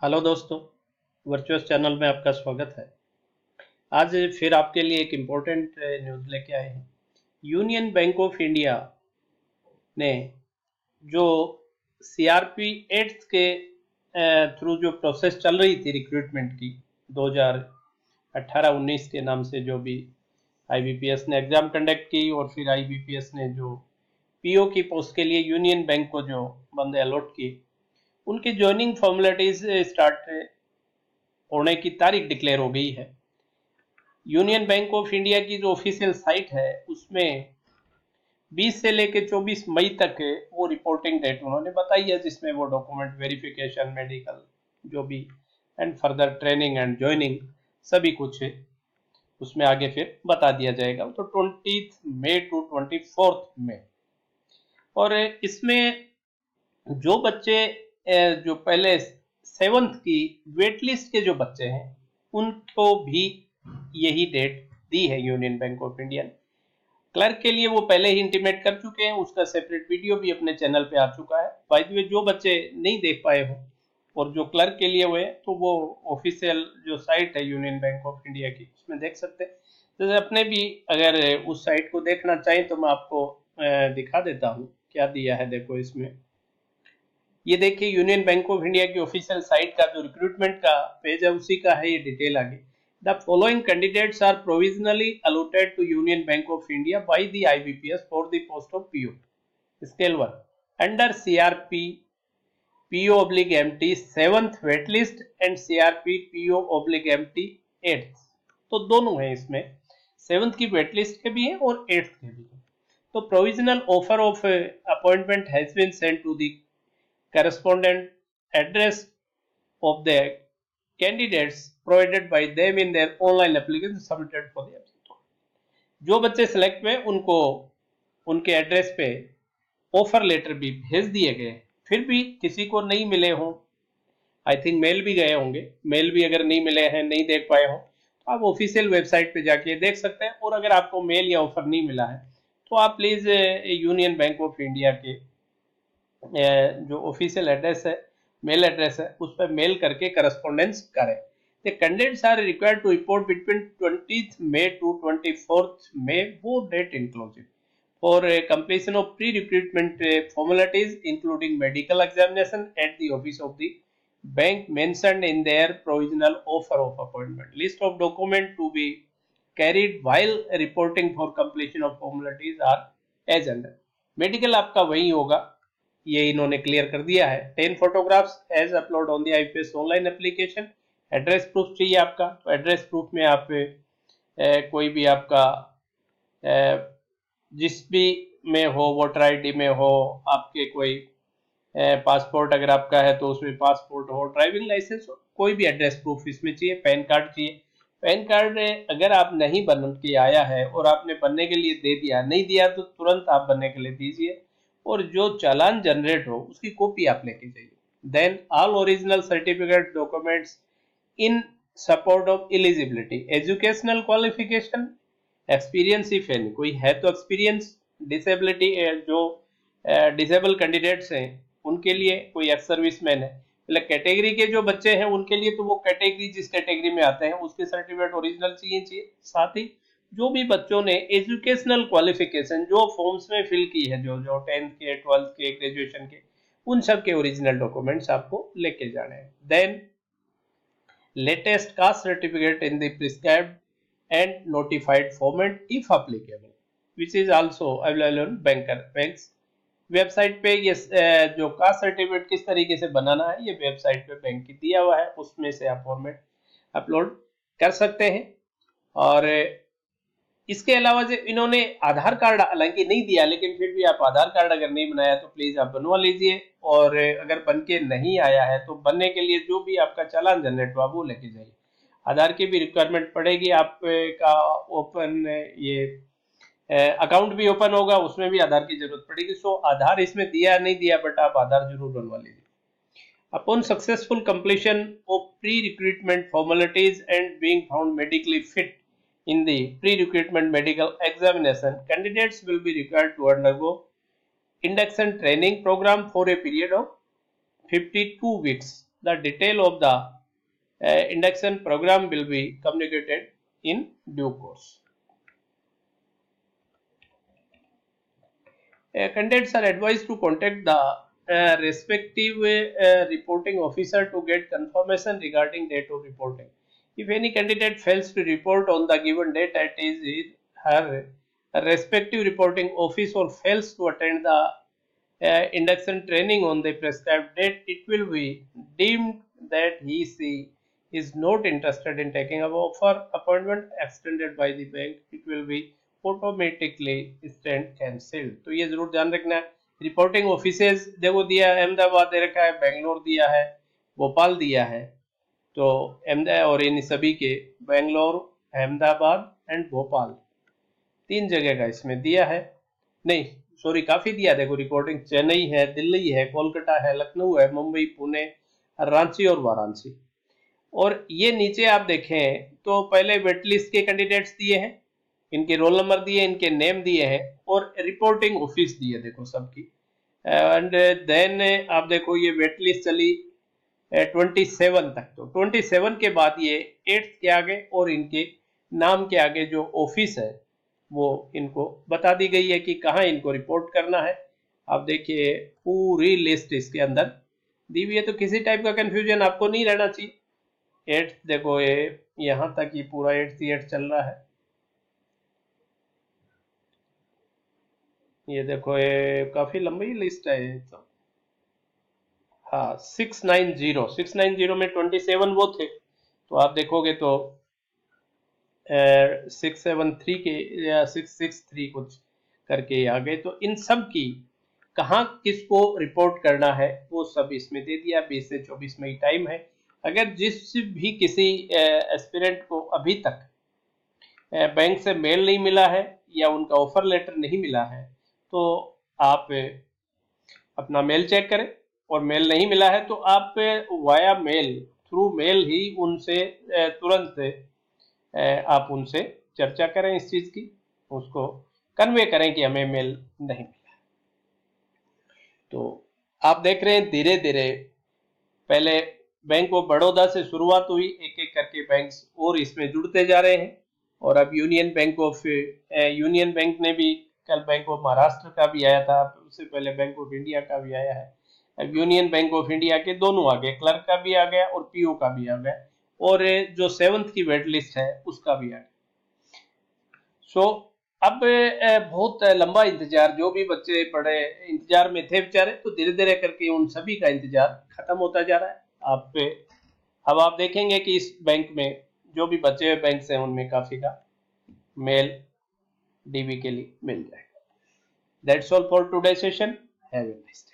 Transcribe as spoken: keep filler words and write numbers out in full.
Hello दोस्तों, virtuous channel में आपका स्वागत है। आज फिर आपके लिए एक इम्पोर्टेंट न्यूज़ लेके आए हैं। यूनियन बैंक ऑफ इंडिया ने जो सीआरपी एट्थ के थ्रू जो प्रोसेस चल रही थी रिक्रूटमेंट की दो हज़ार अठारह उन्नीस के नाम से, जो भी आईबीपीएस ने एग्ज़ाम कंडक्ट की और फिर आईबीपीएस ने जो पीओ की पोस्ट के लिए यूनियन बैंक को जो बंदे अलॉट किए, उनकी ज्वाइनिंग फॉर्मेलिटीज स्टार्ट होने की तारीख डिक्लेयर हो गई है। यूनियन बैंक ऑफ इंडिया की जो ऑफिशियल साइट है उसमें बीस से लेकर चौबीस मई तक वो रिपोर्टिंग डेट उन्होंने बताई है, जिसमें वो डॉक्यूमेंट वेरिफिकेशन, मेडिकल जो भी and further training and joining सभी कुछ है उसमें आगे फिर बता दिया जाएगा। तो twenty May to twenty fourth में, और इसमें जो बच्चे जो पहले सेवंथ की वेट लिस्ट के जो बच्चे हैं उनको भी यही डेट दी है यूनियन बैंक ऑफ इंडिया ने। क्लर्क के लिए वो पहले ही इंटीमेट कर चुके हैं, उसका सेपरेट वीडियो भी अपने चैनल पे आ चुका है। बाय द वे, जो बच्चे नहीं देख पाए हो और जो क्लर्क के लिए हुए तो वो ऑफिशियल जो साइट है यूनियन बैंक ऑफ इंडिया की उसमें देख सकते हैं। जैसे अपने भी अगर उस साइट को देखना चाहें तो मैं आपको दिखा देता हूँ क्या दिया है। देखो, इसमें ये देखिए, यूनियन बैंक ऑफ इंडिया की ऑफिशियल साइट का जो रिक्रूटमेंट का पेज है उसी का है ये डिटेल आगे। The following candidates are provisionally allotted to Union Bank of India by the IBPS for the post of PO. Scale one under CRP PO oblique MT seventh wait list and CRP PO oblique MT eighth. तो दोनों हैं इसमें, seventh की wait list के भी हैं और eighth के भी हैं। तो provisional offer of appointment has been sent to the correspondent address of the candidates provided by them in their online application submitted for the absent। जो बच्चे सेलेक्ट हुए उनको उनके एड्रेस पे ऑफर लेटर भी भेज दिए गए, फिर भी किसी को नहीं मिले हों, आई थिंक मेल भी गए होंगे, मेल भी अगर नहीं मिले हैं, नहीं देख पाए हों तो आप ऑफिशियल वेबसाइट पे जाके देख सकते हैं। और अगर आपको मेल या ऑफर नहीं मिला है तो आप please Union Bank of India के जो ऑफिशियल एड्रेस है, मेल एड्रेस है, उस पर मेल करके करस्पॉन्डेंस करें। The candidates are required to report between twentieth May to twenty fourth May, वो date inclusive, for completion of pre recruitment formalities including medical examination at the office of the bank mentioned in their provisional offer of appointment. List of document to be carried while reporting for completion of formalities are as under. Medical आपका वही होगा, ये इन्होंने clear कर दिया है। Ten photographs as upload on the IPS online application. Address proof चाहिए आपका, तो एड्रेस प्रूफ में आप ए, कोई भी आपका ए, जिस भी में हो, वोटर आईडी में हो, आपके कोई पासपोर्ट अगर आपका है तो उसमें पासपोर्ट हो, ड्राइविंग लाइसेंस हो, कोई भी एड्रेस प्रूफ इसमें चाहिए। पैन कार्ड चाहिए। पैन कार्ड अगर आप नहीं बन के आया है और आपने बनने के लिए दे दिया, नहीं दिया तो तुरंत आप बनने के लिए दीजिए, और जो चालान जनरेट हो उसकी कॉपी आप लेके जाइए। Then all original certificate documents in support of eligibility, educational qualification, experience if any, कोई है तो एक्सपीरियंस, डिसेबिलिटी, जो डिसेबल कैंडिडेट्स हैं उनके लिए, कोई एक्स सर्विसमैन है, मतलब कैटेगरी के जो बच्चे हैं उनके लिए तो वो कैटेगरी जिस कैटेगरी में आते हैं उसके सर्टिफिकेट ओरिजिनल चाहिए चाहिए साथ ही जो भी बच्चों ने एजुकेशनल क्वालिफिकेशन जो फॉर्म्स में फिल की है, जो जो टेंथ के, ट्वेल्थ के, ग्रेजुएशन के, उन सब के ओरिजिनल डॉक्यूमेंट्स आपको लेके जाने हैं। Then latest caste certificate in the prescribed and notified format if applicable, which is also available on banker banks website पे। ये जो कास्ट सर्टिफिकेट किस तरीके से बनाना है ये वेबसाइट पे बैंक की दिया हुआ है, उसमें से आप फॉर्मेट अपलोड कर सकते हैं। और इसके अलावा जो इन्होंने आधार कार्ड हालांकि नहीं दिया, लेकिन फिर भी आप आधार कार्ड अगर नहीं बनाया तो प्लीज आप बनवा लीजिए। और अगर बन के नहीं आया है तो बनने के लिए जो भी आपका चालान जनरेट हुआ वो लेके जाइए। आधार की भी रिक्वायरमेंट पड़ेगी आपका, ओपन ये अकाउंट भी ओपन होगा, उसमें भी आधार की जरूरत पड़ेगी। सो आधार इसमें दिया नहीं दिया, बट आप आधार जरूर बनवा लीजिए। Upon successful completion of pre recruitment formalities and being found medically fit in the pre-recruitment medical examination, candidates will be required to undergo induction training program for a period of fifty-two weeks the detail of the uh, induction program will be communicated in due course. Uh, candidates are advised to contact the uh, respective uh, reporting officer to get confirmation regarding date of reporting. If any candidate fails to report on the given date at his her respective reporting office or fails to attend the uh, induction training on the prescribed date, it will be deemed that he she is not interested in taking an offer appointment extended by the bank. It will be automatically stand cancel. तो ये जरूर ध्यान रखना है। Reporting offices देखो दिया है, अहमदाबाद दे रखा है, बेंगलोर दिया है, भोपाल दिया है। तो अहमदाबाद और इन सभी के बेंगलोर, अहमदाबाद एंड भोपाल तीन जगह का इसमें दिया है। नहीं सॉरी काफी दिया। देखो रिपोर्टिंग चेन्नई है, दिल्ली है, कोलकाता है, लखनऊ है, मुंबई, पुणे, रांची और वाराणसी। और ये नीचे आप देखें तो पहले वेट लिस्ट के कैंडिडेट्स दिए हैं, इनके रोल नंबर दिए, इनके नेम दिए हैं और रिपोर्टिंग ऑफिस दिए देखो सबकी। एंड देन आप देखो ये वेट लिस्ट चली ट्वेंटी सेवन तक। तो ट्वेंटी सेवन के बाद ये एट्थ के आगे और इनके नाम के आगे जो ऑफिस है वो इनको बता दी गई है कि कहाँ इनको रिपोर्ट करना है। आप देखिए पूरी लिस्ट इसके अंदर दी हुई है, तो किसी टाइप का कंफ्यूजन आपको नहीं रहना चाहिए। एट्थ देखो ये यहाँ तक ये पूरा एट्थ एट्थ चल रहा है। ये देखो ये काफी लंबी लिस्ट है ये तो। हाँ six nine zero six nine zero में ट्वेंटी सेवन वो थे, तो आप देखोगे तो सिक्स सेवन थ्री के या सिक्स सिक्स थ्री कुछ करके आ गए। तो इन सब की कहाँ किसको रिपोर्ट करना है वो सब इसमें दे दिया। बीस से चौबीस मई टाइम है। अगर जिस भी किसी एस्पिरेंट को अभी तक बैंक से मेल नहीं मिला है या उनका ऑफर लेटर नहीं मिला है तो आप अपना मेल चेक करें, और मेल नहीं मिला है तो आप वाया मेल थ्रू मेल ही उनसे तुरंत आप उनसे चर्चा करें इस चीज की, उसको कन्वे करें कि हमें मेल नहीं मिला। तो आप देख रहे हैं धीरे धीरे पहले बैंक ऑफ बड़ौदा से शुरुआत हुई, एक एक करके बैंक्स और इसमें जुड़ते जा रहे हैं। और अब Union Bank of Union Bank ने भी, कल बैंक ऑफ महाराष्ट्र का भी आया था, उससे पहले बैंक ऑफ इंडिया का भी आया है। अब यूनियन बैंक ऑफ इंडिया के दोनों आ गए, क्लर्क का भी आ गया और पीओ का भी आ गया, और जो सेवंथ की वेट लिस्ट है उसका भी आ गया। सो अब बहुत लंबा इंतजार, जो भी बच्चे बड़े इंतजार में थे बेचारे, तो धीरे धीरे करके उन सभी का इंतजार खत्म होता जा रहा है। आप अब आप देखेंगे कि इस बैंक में जो भी बचे हुए बैंक हैं उनमें काफी का मेल डीबी के लिए मिल जाएगा। That's all for today session. Have a nice day.